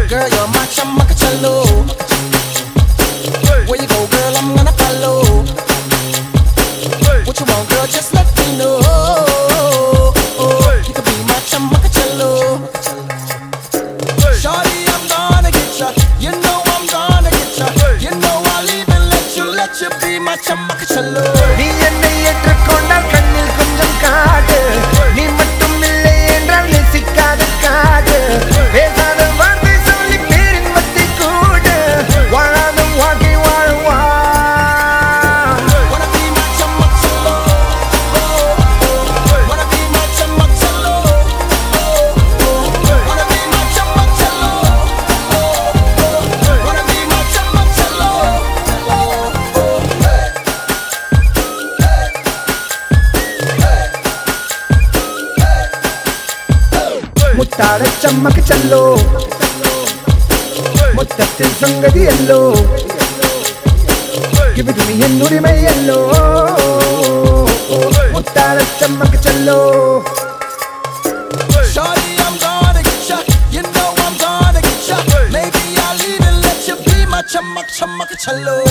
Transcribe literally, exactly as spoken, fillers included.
Girl, you're my chamacachalo. Where you go, girl, I'm gonna follow. What you want, girl, just let me know. You can be my chamacachalo. Shawty, I'm gonna get ya. You know I'm gonna get ya. You know I'll even let you, let you be my chamacachalo. நீ என்னை ஏற்றுக்கொண்டால் கண்ணில் கொஞ்சம் காடு, நீ மட்டும் இல்லை என்றால் நேசிக்காத காடு. பேசாத வார்த்தை சொல்லி பேரின் மத்தி கூடு, வாழாத வாழ்க்கை வாழ்வா. Wanna be my chamacachalo. Wanna be my chamacachalo. Wanna be my chamacachalo. Wanna be my chamacachalo. முத்தாட சம்மக்கு செல்லோ, மொத்தத்தில் சங்கதி எல்லோ, இது நீ என் உரிமை எல்லோ. முத்தாட சம்மக்கு செல்லோ. Shawty, I'm gonna get ya. You know I'm gonna get ya. Maybe I'll even let you be my chamak chamacachalo.